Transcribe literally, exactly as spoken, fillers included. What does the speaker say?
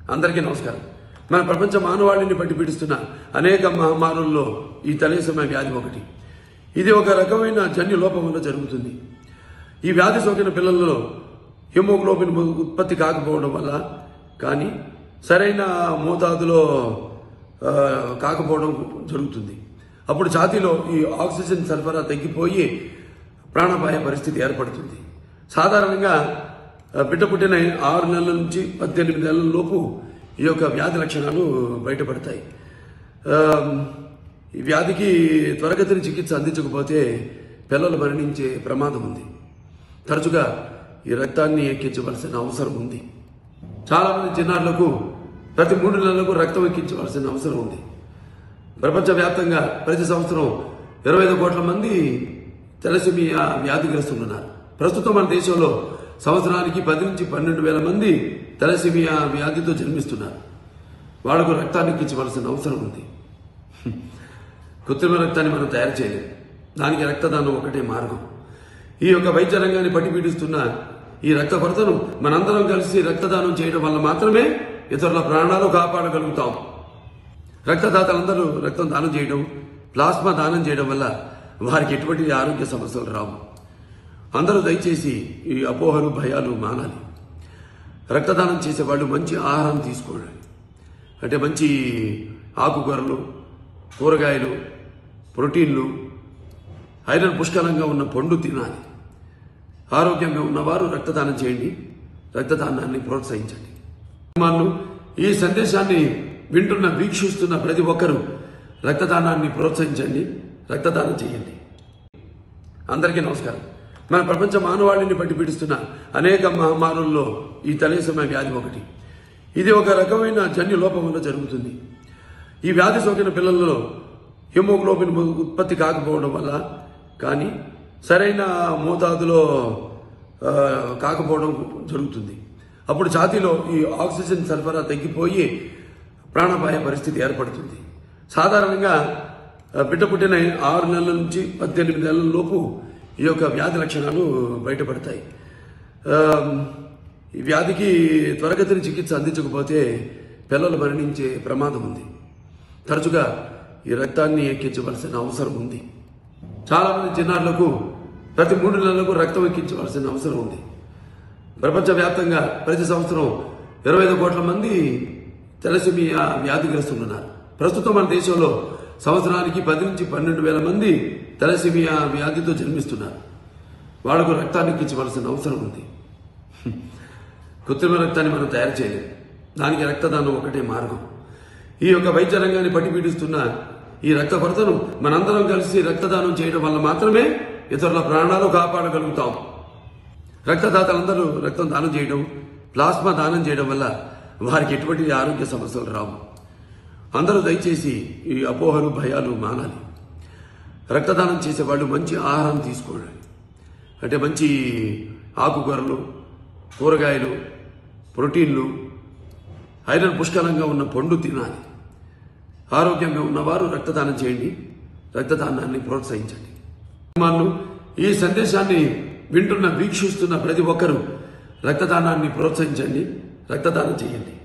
అందరికీ నమస్కారం. మన ప్రపంచ మానవాళిని పట్టి పీడిస్తున్న అనేక మహమ్మారుల్లో ఈ తలేసమ వ్యాధి ఒకటి. ఇది ఒక రకమైన జన్యు లోపం వల్ల జరుగుతుంది. ఈ వ్యాధి సోకిన పిల్లలలో హిమోగ్లోబిన్ ఉత్పత్తి కాకపోవడం వల్ల కానీ సరైన మోతాదులో కాకపోవడం జరుగుతుంది. అప్పుడు ఛాతీలో ఈ ఆక్సిజన్ సరఫరా తగ్గిపోయి ప్రాణాపాయ పరిస్థితి ఏర్పడుతుంది. సాధారణంగా బిడ్డ పుట్టిన ఆరు నెలల నుంచి పద్దెనిమిది నెలల లోపు ఈ యొక్క వ్యాధి లక్షణాలు బయటపడతాయి. ఈ వ్యాధికి త్వరగతిన చికిత్స అందించకపోతే పిల్లలు మరణించే ప్రమాదం ఉంది. తరచుగా ఈ రక్తాన్ని ఎక్కించవలసిన అవసరం ఉంది. చాలామంది చిన్నారులకు ప్రతి మూడు నెలలకు రక్తం ఎక్కించవలసిన అవసరం ఉంది. ప్రపంచవ్యాప్తంగా ప్రతి సంవత్సరం ఇరవై ఐదు కోట్ల మంది తలసేమియా వ్యాధిగ్రస్తులు ఉన్నారు. ప్రస్తుతం మన దేశంలో సంవత్సరానికి పది నుంచి పన్నెండు వేల మంది తలసేమియా వ్యాధితో జన్మిస్తున్నారు. వాళ్లకు రక్తాన్ని ఎక్కించవలసిన అవసరం ఉంది. కృత్రిమ రక్తాన్ని మనం తయారు చేయలేము. దానికి రక్తదానం ఒకటే మార్గం. ఈ యొక్క వైద్య రంగాన్ని పట్టి పీడిస్తున్న ఈ రక్త కొరతను మనందరం కలిసి రక్తదానం చేయడం వల్ల మాత్రమే ఇతరుల ప్రాణాలు కాపాడగలుగుతాం. రక్తదాతలందరూ రక్తం దానం చేయడం, ప్లాస్మా దానం చేయడం వల్ల వారికి ఎటువంటి ఆరోగ్య సమస్యలు రావు. అందరూ దయచేసి ఈ అపోహలు భయాలు మానాలి. రక్తదానం చేసేవాళ్ళు మంచి ఆహారం తీసుకోండి. అంటే మంచి ఆకుకూరలు, కూరగాయలు, ప్రోటీన్లు, ఐరన్ పుష్కలంగా ఉన్న పండు తినాలి. ఆరోగ్యంగా ఉన్నవారు రక్తదానం చేయండి. రక్తదానాన్ని ప్రోత్సహించండి. ఈ సందేశాన్ని వింటున్న వీక్షిస్తున్న ప్రతి ఒక్కరూ రక్తదానాన్ని ప్రోత్సహించండి. రక్తదానం చేయండి. అందరికీ నమస్కారం. మన ప్రపంచ మానవాళిని పట్టి పీడిస్తున్న అనేక మహమ్మారుల్లో ఈ తలేసమ వ్యాధి ఒకటి. ఇది ఒక రకమైన జన్యు లోపం వల్ల జరుగుతుంది. ఈ వ్యాధి సోకిన పిల్లలలో హిమోగ్లోబిన్ ఉత్పత్తి కాకపోవడం వల్ల కానీ సరైన మోతాదులో కాకపోవడం జరుగుతుంది. అప్పుడు ఛాతీలో ఈ ఆక్సిజన్ సరఫరా తగ్గిపోయి ప్రాణాపాయ పరిస్థితి ఏర్పడుతుంది. సాధారణంగా బిడ్డ పుట్టిన ఆరు నెలల నుంచి పద్దెనిమిది నెలల లోపు ఈ యొక్క వ్యాధి లక్షణాలు బయటపడతాయి. ఈ వ్యాధికి త్వరగతిన చికిత్స అందించకపోతే పిల్లలు మరణించే ప్రమాదం ఉంది. తరచుగా ఈ రక్తాన్ని ఎక్కించవలసిన అవసరం ఉంది. చాలామంది చిన్నారులకు ప్రతి మూడు నెలలకు రక్తం ఎక్కించవలసిన అవసరం ఉంది. ప్రపంచవ్యాప్తంగా ప్రతి సంవత్సరం ఇరవై ఐదు కోట్ల మంది తలసేమియా వ్యాధిగ్రస్తులు ఉన్నారు. ప్రస్తుతం మన దేశంలో సంవత్సరానికి పది నుంచి పన్నెండు వేల మంది తలసేమియా వ్యాధితో జన్మిస్తున్నారు. వాళ్లకు రక్తాన్ని ఎక్కించవలసిన అవసరం ఉంది. కృత్రిమ రక్తాన్ని మనం తయారు చేయలేము. దానికి రక్తదానం ఒకటే మార్గం. ఈ యొక్క వైద్య రంగాన్ని పట్టి పీడిస్తున్న ఈ రక్త కొరతను మనందరం కలిసి రక్తదానం చేయడం వల్ల మాత్రమే ఇతరుల ప్రాణాలు కాపాడగలుగుతాం. రక్తదాతలందరూ రక్తం దానం చేయడం, ప్లాస్మా దానం చేయడం వల్ల వారికి ఎటువంటి ఆరోగ్య సమస్యలు రావు. అందరూ దయచేసి ఈ అపోహలు భయాలు మానాలి. రక్తదానం చేసేవాళ్ళు మంచి ఆహారం తీసుకోండి. అంటే మంచి ఆకుకూరలు, కూరగాయలు, ప్రోటీన్లు, ఐరన్ పుష్కలంగా ఉన్న పండు తినాలి. ఆరోగ్యంగా ఉన్నవారు రక్తదానం చేయండి. రక్తదానాన్ని ప్రోత్సహించండి. ఈ సందేశాన్ని వింటున్న వీక్షిస్తున్న ప్రతి ఒక్కరూ రక్తదానాన్ని ప్రోత్సహించండి. రక్తదానం చేయండి.